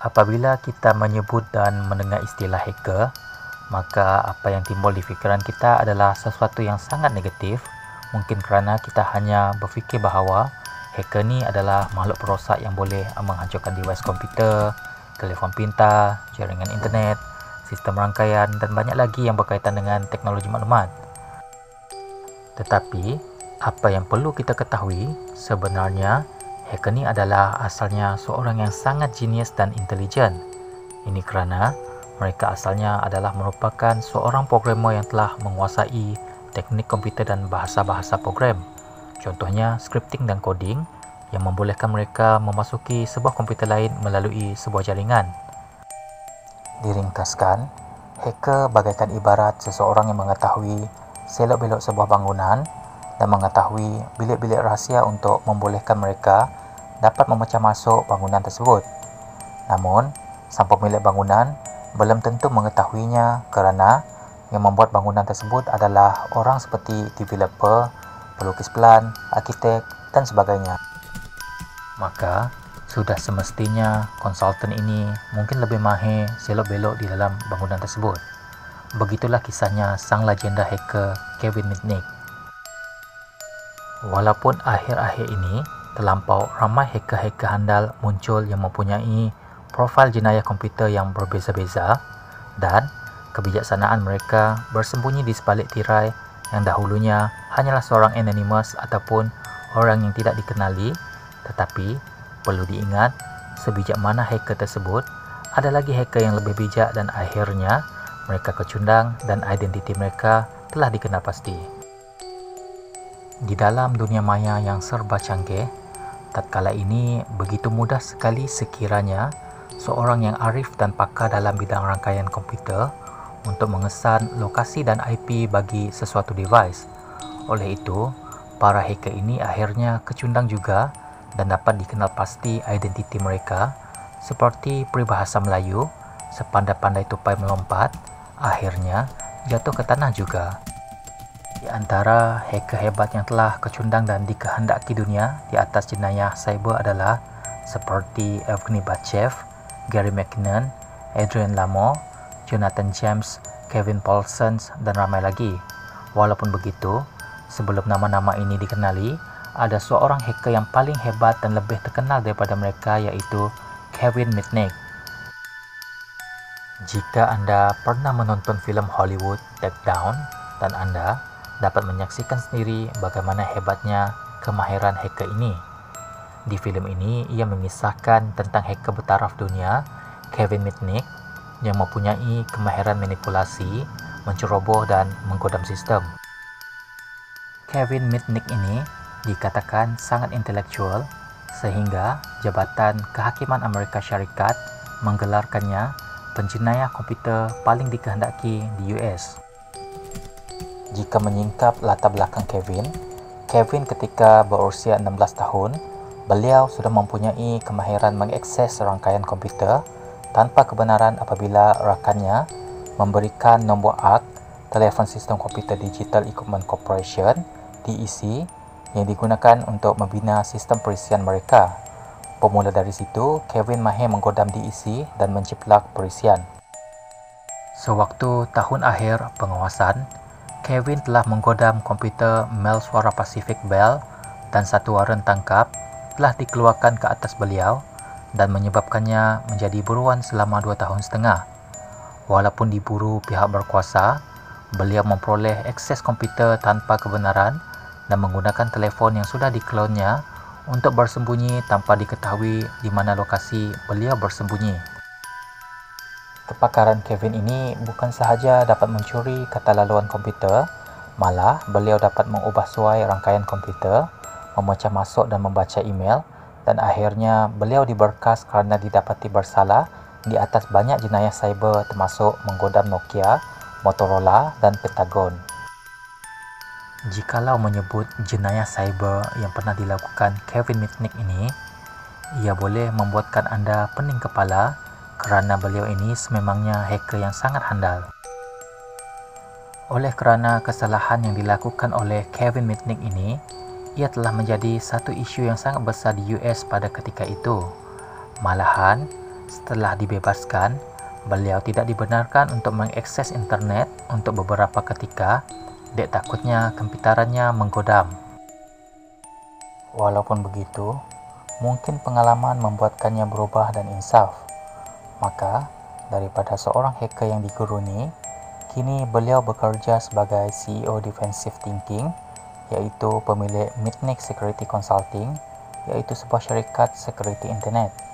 Apabila kita menyebut dan mendengar istilah hacker, maka apa yang timbul di fikiran kita adalah sesuatu yang sangat negatif. Mungkin kerana kita hanya berfikir bahawa hacker ni adalah makhluk perosak yang boleh menghancurkan device komputer, telefon pintar, jaringan internet, sistem rangkaian dan banyak lagi yang berkaitan dengan teknologi maklumat. Tetapi, apa yang perlu kita ketahui sebenarnya, hacker ni adalah asalnya seorang yang sangat jenius dan intelijen. Ini kerana mereka asalnya adalah merupakan seorang programmer yang telah menguasai teknik komputer dan bahasa-bahasa program. Contohnya scripting dan coding yang membolehkan mereka memasuki sebuah komputer lain melalui sebuah jaringan. Diringkaskan, hacker bagaikan ibarat seseorang yang mengetahui selok-belok sebuah bangunan dan mengetahui bilik-bilik rahsia untuk membolehkan mereka dapat memecah masuk bangunan tersebut. Namun, sang pemilik bangunan belum tentu mengetahuinya kerana yang membuat bangunan tersebut adalah orang seperti developer, pelukis plan, arkitek dan sebagainya. Maka, sudah semestinya konsultan ini mungkin lebih mahir selok-belok di dalam bangunan tersebut. Begitulah kisahnya sang legenda hacker Kevin Mitnick. Walaupun akhir-akhir ini terlampau ramai hacker-hacker handal muncul yang mempunyai profil jenayah komputer yang berbeza-beza dan kebijaksanaan mereka bersembunyi di sebalik tirai yang dahulunya hanyalah seorang anonymous ataupun orang yang tidak dikenali, tetapi perlu diingat sebijak mana hacker tersebut, ada lagi hacker yang lebih bijak dan akhirnya mereka kecundang dan identiti mereka telah dikenal pasti. Di dalam dunia maya yang serba canggih, tatkala ini begitu mudah sekali sekiranya seorang yang arif dan pakar dalam bidang rangkaian komputer untuk mengesan lokasi dan IP bagi sesuatu device. Oleh itu, para hacker ini akhirnya kecundang juga dan dapat dikenal pasti identiti mereka seperti peribahasa Melayu, sepandai-pandai tupai melompat, akhirnya jatuh ke tanah juga. Di antara hacker hebat yang telah kecundang dan dikehendaki dunia di atas jenayah cyber adalah seperti Evgeny Batchev, Gary McKinnon, Adrian Lamo, Jonathan James, Kevin Paulson dan ramai lagi. Walaupun begitu, sebelum nama-nama ini dikenali, ada seorang hacker yang paling hebat dan lebih terkenal daripada mereka, iaitu Kevin Mitnick. Jika anda pernah menonton filem Hollywood Take Down dan anda dapat menyaksikan sendiri bagaimana hebatnya kemahiran hacker ini. Di filem ini, ia mengisahkan tentang hacker bertaraf dunia, Kevin Mitnick, yang mempunyai kemahiran manipulasi, menceroboh dan menggodam sistem. Kevin Mitnick ini dikatakan sangat intelektual sehingga Jabatan Kehakiman Amerika Syarikat menggelarkannya penjenayah komputer paling dikehendaki di US. Jika menyingkap latar belakang Kevin ketika berusia 16 tahun, beliau sudah mempunyai kemahiran mengakses rangkaian komputer tanpa kebenaran apabila rakannya memberikan nombor ARC, Telefon Sistem Komputer Digital Equipment Corporation, TEC, yang digunakan untuk membina sistem perisian mereka. Bermula dari situ, Kevin mahir menggodam DEC dan menjiplak perisian. Sewaktu tahun akhir pengawasan, Kevin telah menggodam komputer Mel Suara Pacific Bell dan satu waran tangkap telah dikeluarkan ke atas beliau dan menyebabkannya menjadi buruan selama 2 tahun setengah. Walaupun diburu pihak berkuasa, beliau memperoleh akses komputer tanpa kebenaran dan menggunakan telefon yang sudah diklonnya untuk bersembunyi tanpa diketahui di mana lokasi beliau bersembunyi. Kepakaran Kevin ini bukan sahaja dapat mencuri kata laluan komputer, malah beliau dapat mengubah suai rangkaian komputer, memecah masuk dan membaca email, dan akhirnya beliau diberkas kerana didapati bersalah di atas banyak jenayah cyber termasuk menggodam Nokia, Motorola dan Pentagon. Jikalau menyebut jenayah cyber yang pernah dilakukan Kevin Mitnick ini, ia boleh membuatkan anda pening kepala kerana beliau ini sememangnya hacker yang sangat handal. Oleh kerana kesalahan yang dilakukan oleh Kevin Mitnick ini, ia telah menjadi satu isu yang sangat besar di US pada ketika itu. Malahan, Setelah dibebaskan, beliau tidak dibenarkan untuk mengakses internet untuk beberapa ketika, dek takutnya komputerannya menggodam. Walaupun begitu, mungkin pengalaman membuatkannya berubah dan insaf. Maka, daripada seorang hacker yang diguruni, kini beliau bekerja sebagai CEO Defensive Thinking, yaitu pemilik Mitnick Security Consulting, yaitu sebuah syarikat security internet.